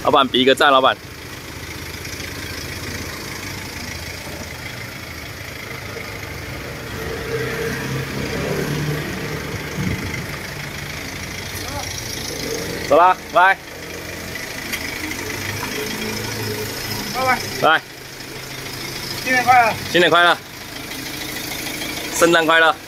老板比一个赞，老板。走啦，拜。 拜拜。 拜。 新年快乐！ 新年快乐！圣诞快乐！